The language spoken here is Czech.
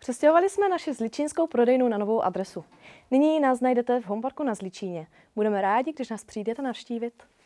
Přestěhovali jsme naši zličínskou prodejnu na novou adresu. Nyní nás najdete v Homeparku na Zličíně. Budeme rádi, když nás přijdete navštívit.